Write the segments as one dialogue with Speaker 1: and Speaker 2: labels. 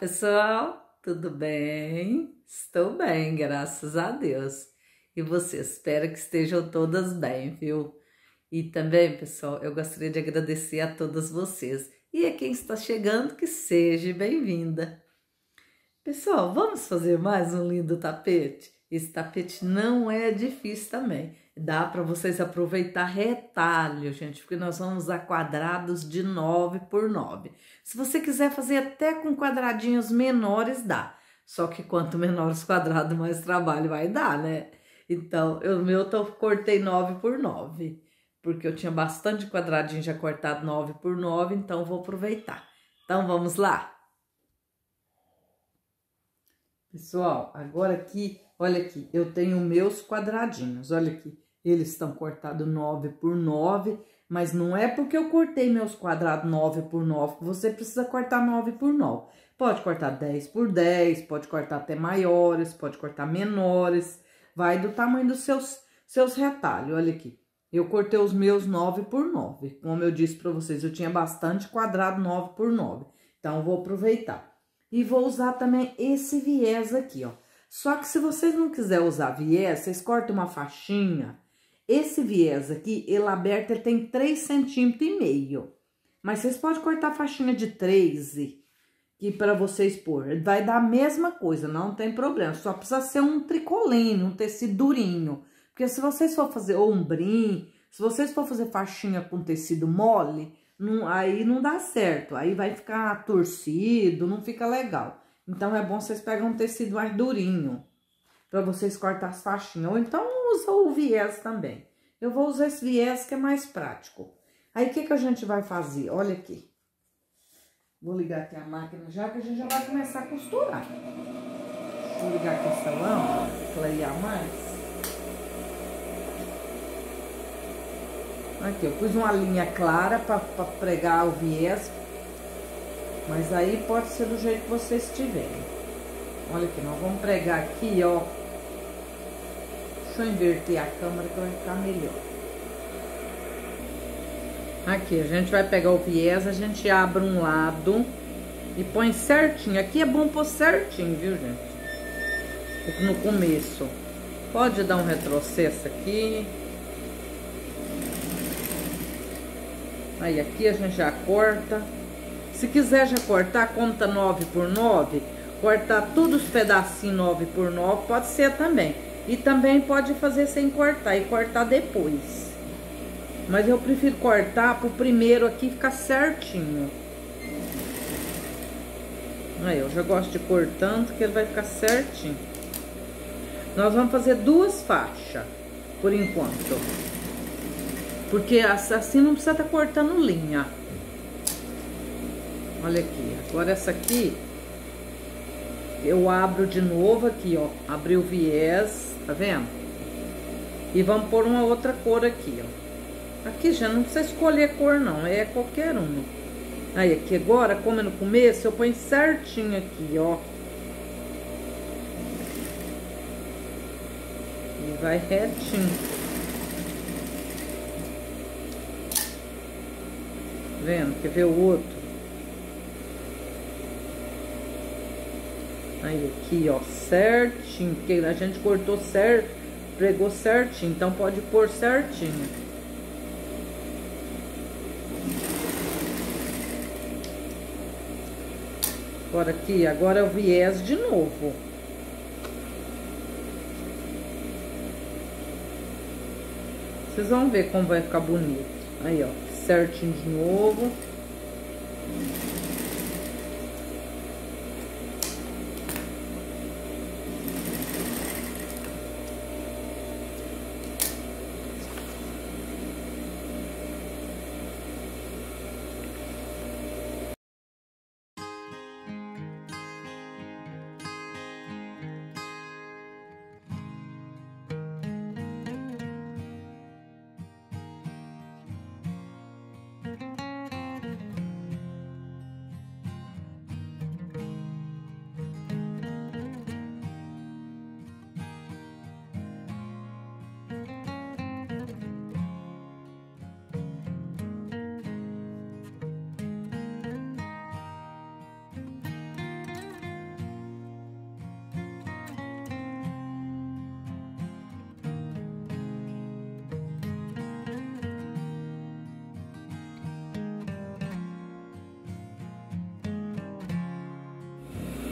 Speaker 1: pessoal, tudo bem? Estou bem, graças a Deus. E vocês, espero que estejam todas bem, viu? E também, pessoal, eu gostaria de agradecer a todas vocês. E a quem está chegando, que seja bem-vinda. Pessoal, vamos fazer mais um lindo tapete? Esse tapete não é difícil também. Dá para vocês aproveitar retalho, gente, porque nós vamos usar quadrados de 9 por 9. Se você quiser fazer até com quadradinhos menores, dá. Só que quanto menor os quadrados, mais trabalho vai dar, né? Então, o meu eu cortei 9 por 9, porque eu tinha bastante quadradinho já cortado 9 por 9, então vou aproveitar. Então, vamos lá? Pessoal, agora aqui, olha aqui, eu tenho meus quadradinhos, olha aqui. Eles estão cortados 9 por 9, mas não é porque eu cortei meus quadrados 9 por 9 que você precisa cortar 9 por 9. Pode cortar 10 por 10, pode cortar até maiores, pode cortar menores, vai do tamanho dos seus retalhos, olha aqui. Eu cortei os meus 9 por 9, como eu disse para vocês, eu tinha bastante quadrado 9 por 9, então eu vou aproveitar. E vou usar também esse viés aqui, ó. Só que se vocês não quiserem usar viés, vocês cortam uma faixinha. Esse viés aqui, ele aberto, ele tem 3,5 cm. Mas vocês podem cortar faixinha de 13, que para vocês pôr. Vai dar a mesma coisa, não tem problema. Só precisa ser um tricoline, um tecido durinho. Porque se vocês for fazer ombrim, se vocês for fazer faixinha com tecido mole, aí não dá certo, aí vai ficar torcido, não fica legal. Então, é bom vocês pegar um tecido mais durinho, para vocês cortar as faixinhas. Ou então, usa o viés também. Eu vou usar esse viés que é mais prático. Aí, o que que a gente vai fazer? Olha aqui. Vou ligar aqui a máquina já, que a gente já vai começar a costurar. Vou ligar aqui essa lâmpada, clarear mais. Aqui, eu pus uma linha clara para pregar o viés, mas aí pode ser do jeito que vocês tiverem. Olha aqui, nós vamos pregar aqui, ó. Deixa eu inverter a câmera que vai ficar melhor. Aqui, a gente vai pegar o viés, a gente abre um lado e põe certinho. Aqui é bom pôr certinho, viu, gente? No começo. Pode dar um retrocesso aqui. Aí, aqui a gente já corta. Se quiser já cortar, como tá 9 por 9, cortar todos os pedacinhos 9 por 9, pode ser também. E também pode fazer sem cortar e cortar depois. Mas eu prefiro cortar pro primeiro aqui ficar certinho. Aí, eu já gosto de cortando, que ele vai ficar certinho. Nós vamos fazer duas faixas, por enquanto. Porque assim não precisa estar cortando linha. Olha aqui, agora essa aqui, eu abro de novo aqui, ó. Abri o viés, tá vendo? E vamos pôr uma outra cor aqui, ó. Aqui já não precisa escolher cor não, é qualquer uma. Aí aqui agora, como é no começo, eu ponho certinho aqui, ó. E vai retinho. Vendo? Quer ver o outro? Aí, aqui, ó, certinho, porque a gente cortou certo, pregou certinho, então pode pôr certinho. Agora aqui, agora é o viés de novo. Vocês vão ver como vai ficar bonito. Aí, ó. Certinho de novo.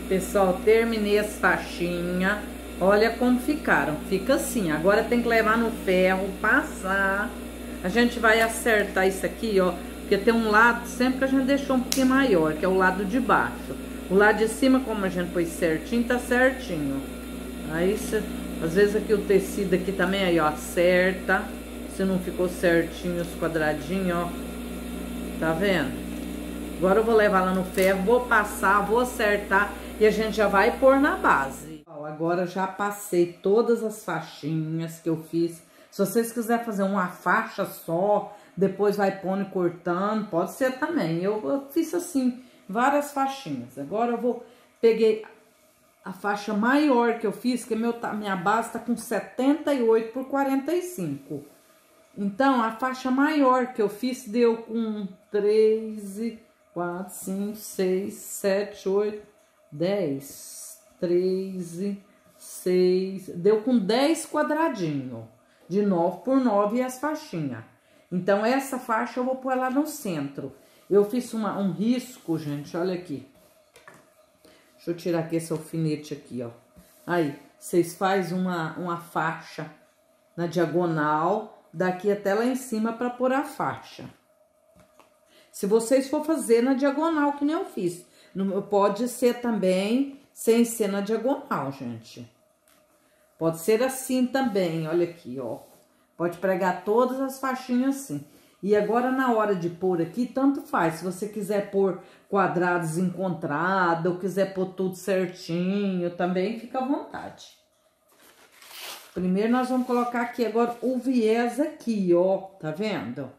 Speaker 1: Pessoal, terminei as faixinhas. Olha como ficaram. Fica assim. Agora tem que levar no ferro, passar. A gente vai acertar isso aqui, ó. Porque tem um lado, sempre que a gente deixou um pouquinho maior, que é o lado de baixo. O lado de cima, como a gente pôs certinho, tá certinho. Aí, às vezes aqui o tecido aqui também, aí, ó, acerta. Se não ficou certinho os quadradinhos, ó. Tá vendo? Agora eu vou levar lá no ferro, vou passar, vou acertar e a gente já vai pôr na base. Ó, agora já passei todas as faixinhas que eu fiz. Se vocês quiserem fazer uma faixa só, depois vai pondo e cortando, pode ser também. Eu fiz assim, várias faixinhas. Agora eu peguei a faixa maior que eu fiz, que minha base tá com 78 por 45. Então, a faixa maior que eu fiz deu com 13, 4, 5, 6, 7, 8, 10, 13, 6... Deu com 10 quadradinhos, de 9 por 9 e as faixinhas. Então, essa faixa eu vou pôr lá no centro. Eu fiz um risco, gente, olha aqui. Deixa eu tirar aqui esse alfinete aqui, ó. Aí, vocês fazem uma faixa na diagonal, daqui até lá em cima para pôr a faixa. Se vocês for fazer na diagonal, que nem eu fiz. Pode ser também sem ser na diagonal, gente. Pode ser assim também, olha aqui, ó. Pode pregar todas as faixinhas assim. E agora, na hora de pôr aqui, tanto faz. Se você quiser pôr quadrados encontrados, ou quiser pôr tudo certinho, também fica à vontade. Primeiro, nós vamos colocar aqui agora o viés aqui, ó. Tá vendo?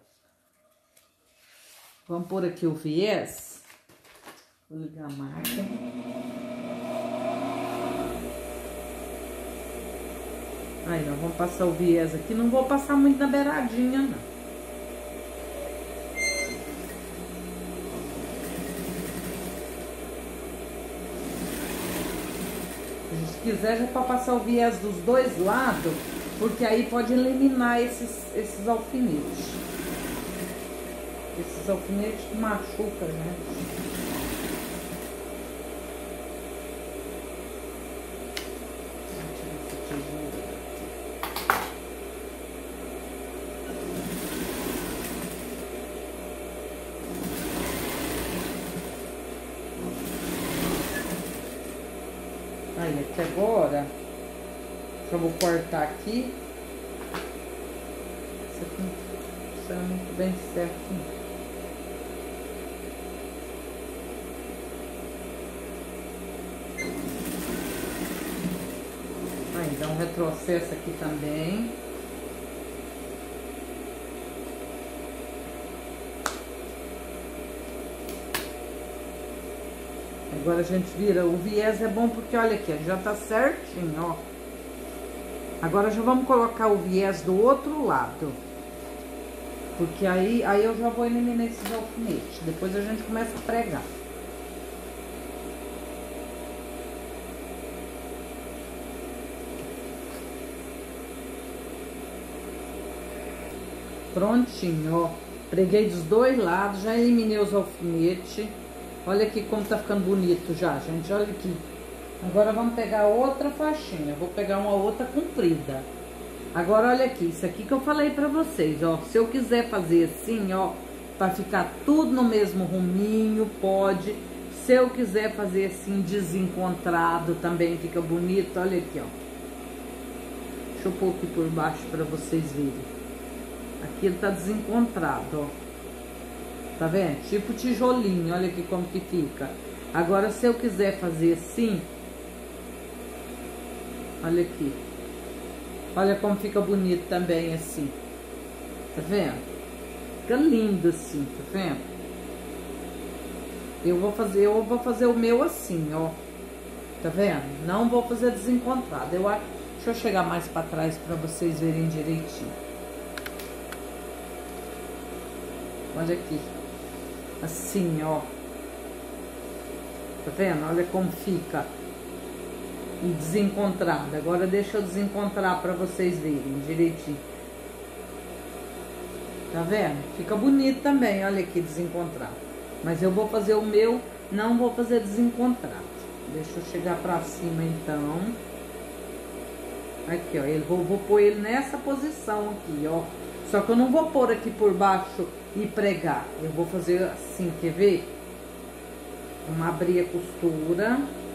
Speaker 1: Vamos pôr aqui o viés. Vou ligar a máquina. Aí, nós vamos passar o viés aqui. Não vou passar muito na beiradinha, não. Se quiser, já pode passar o viés dos dois lados, porque aí pode eliminar esses alfinetes. Esses alfinetes que machucam, né? Aí, aqui agora, já vou cortar aqui. Isso aqui não será muito bem certo. Aí, dá um retrocesso aqui também. Agora a gente vira, o viés é bom porque, olha aqui, já tá certinho, ó. Agora já vamos colocar o viés do outro lado. Porque aí eu já vou eliminar esses alfinetes. Depois a gente começa a pregar. Prontinho, ó. Preguei dos dois lados, já eliminei os alfinetes. Olha aqui como tá ficando bonito já, gente. Olha aqui. Agora vamos pegar outra faixinha. Vou pegar uma outra comprida. Agora, olha aqui. Isso aqui que eu falei pra vocês, ó. Se eu quiser fazer assim, ó, pra ficar tudo no mesmo ruminho, pode. Se eu quiser fazer assim, desencontrado, também fica bonito. Olha aqui, ó. Deixa eu pôr aqui por baixo pra vocês verem. Aqui ele tá desencontrado, ó. Tá vendo? Tipo tijolinho, olha aqui como que fica. Agora, se eu quiser fazer assim, olha aqui. Olha como fica bonito também assim. Tá vendo? Fica lindo assim, tá vendo? Eu vou fazer o meu assim, ó. Tá vendo? Não vou fazer desencontrado. Deixa eu chegar mais pra trás pra vocês verem direitinho. Olha aqui. Assim, ó. Tá vendo? Olha como fica. E desencontrado. Agora deixa eu desencontrar pra vocês verem direitinho. Tá vendo? Fica bonito também, olha aqui, desencontrado. Mas eu vou fazer o meu, não vou fazer desencontrado. Deixa eu chegar pra cima, então. Aqui, ó, vou pôr ele nessa posição aqui, ó. Só que eu não vou pôr aqui por baixo e pregar. Eu vou fazer assim, quer ver? Vamos abrir a costura.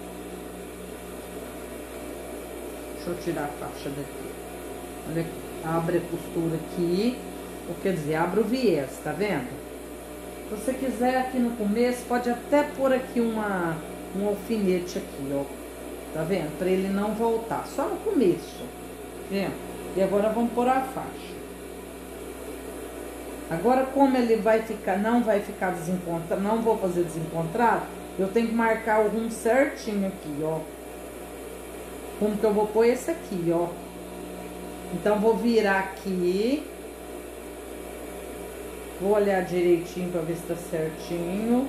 Speaker 1: Deixa eu tirar a faixa daqui. Olha aqui, abre a costura aqui. Ou quer dizer, abre o viés, tá vendo? Se você quiser aqui no começo, pode até pôr aqui um alfinete aqui, ó. Tá vendo? Pra ele não voltar. Só no começo. Vendo? E agora vamos pôr a faixa. Agora, como ele vai ficar, não vai ficar desencontrado, não vou fazer desencontrado, eu tenho que marcar o rumo certinho aqui, ó. Como que eu vou pôr esse aqui, ó. Então, vou virar aqui. Vou olhar direitinho pra ver se tá certinho.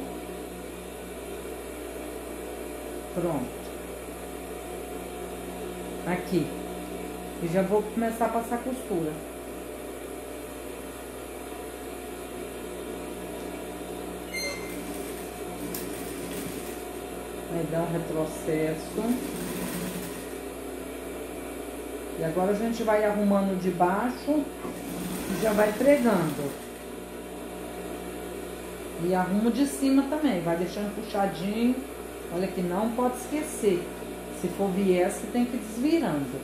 Speaker 1: Pronto. Aqui. E já vou começar a passar costura. Vai dar um retrocesso. E agora a gente vai arrumando de baixo e já vai pregando. E arrumo de cima também, vai deixando puxadinho. Olha que não pode esquecer. Se for viés, você tem que ir desvirando.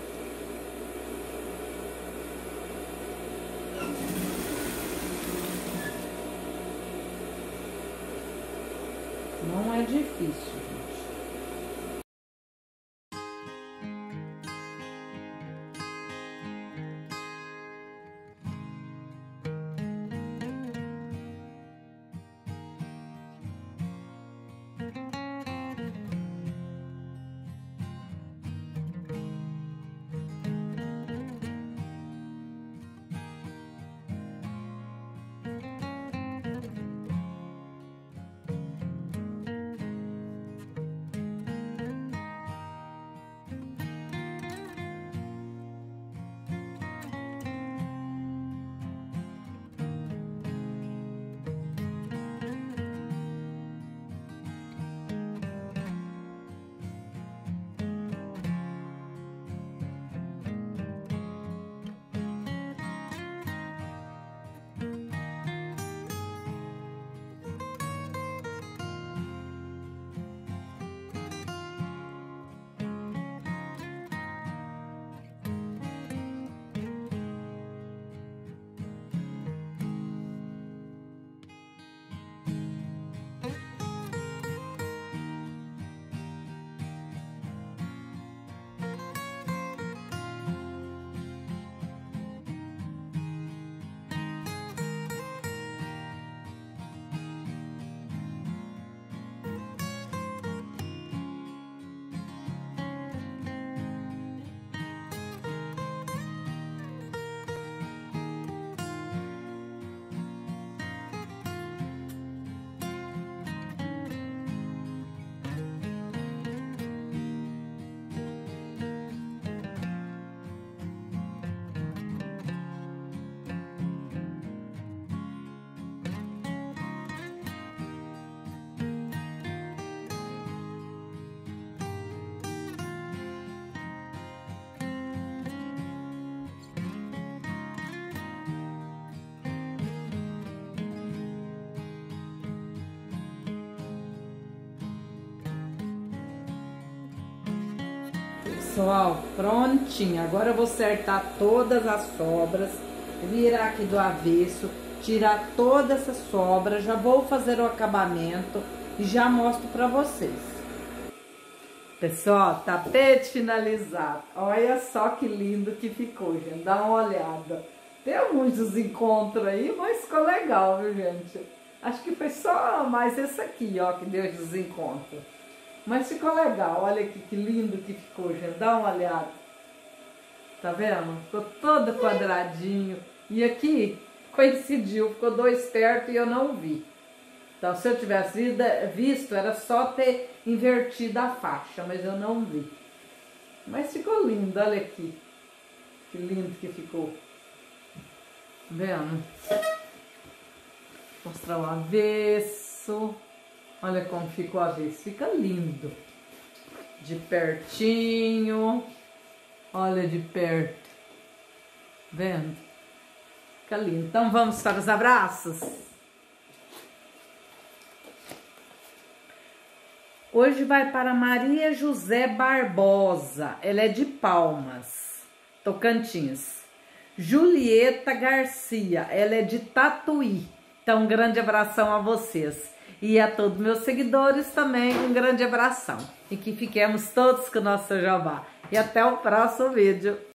Speaker 1: Não é difícil, gente. Pessoal, prontinho. Agora eu vou acertar todas as sobras, virar aqui do avesso, tirar toda essa sobra. Já vou fazer o acabamento e já mostro pra vocês. Pessoal, tapete finalizado. Olha só que lindo que ficou, gente. Dá uma olhada. Tem alguns desencontros aí, mas ficou legal, viu, gente? Acho que foi só mais esse aqui, ó, que deu desencontro. Mas ficou legal, olha aqui que lindo que ficou, gente. Dá uma olhada. Tá vendo? Ficou todo quadradinho. E aqui coincidiu, ficou dois perto e eu não vi. Então, se eu tivesse visto, era só ter invertido a faixa, mas eu não vi. Mas ficou lindo, olha aqui. Que lindo que ficou. Tá vendo? Vou mostrar o avesso. Olha como ficou o avesso, fica lindo. de pertinho. Olha de perto. Vendo? Fica lindo. Então vamos para os abraços? Hoje vai para Maria José Barbosa. Ela é de Palmas, Tocantins. Julieta Garcia. Ela é de Tatuí. Então um grande abração a vocês. E a todos meus seguidores também um grande abração. E que fiquemos todos com o nosso Jeová. E até o próximo vídeo.